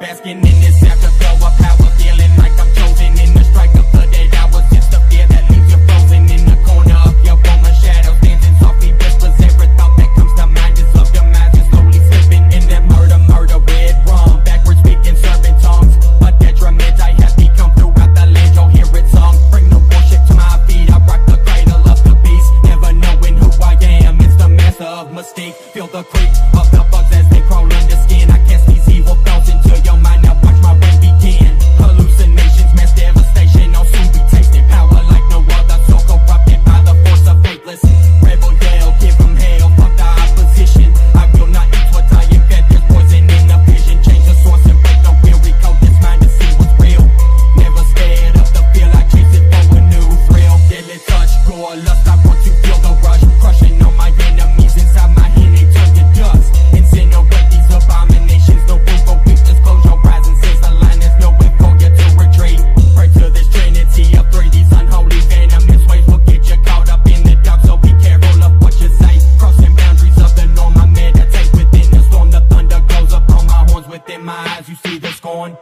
basking in this afterglow of power, feeling like I'm chosen in the strike of the dead hours. It's the fear that leaves you frozen in the corner of your room. A shadow dancing softly whispers every thought that comes to mind is of demise. You're slowly slipping in that murder red rum. Backwards speaking serpent tongues, a detriment I have become throughout the land. You'll hear it sung. Bring the worship to my feet. I rock the cradle of the beast, never knowing who I am. It's the master of mystique. Feel the creep of the bugs as they crawl under skin. I cast these evil thoughts into your mind. Now watch my reign begin. Hallucinations, mass devastation. I'll soon be tasting power like no other. So corrupted by the force of faithless. Rebel yell, give them hell. Fuck the opposition. I will not eat what I am fed. There's poison in the vision. Change the source and break the wheel. Recode this mind to see what's real. Never scared of the feel. I chase it for a new thrill. Deadly touch, gore, lust. I want to feel the rush. Crushing on my enemies inside my hand. They turn to dust. Incinerate these abominations. No room for weakness. Close your eyes and sense the line. There's no way for you to retreat. Pray to this trinity of three. These unholy venomous ways will get you caught up in the dark. So be careful of what you say. Crossing boundaries of the norm. I meditate within the storm. The thunder goes up on my horns. Within my eyes you see the scorn.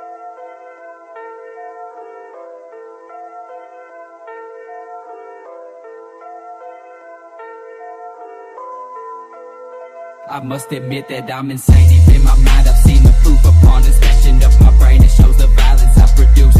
I must admit that I'm insane. Deep in my mind I've seen the proof upon inspection of my brain. It shows the violence I produce.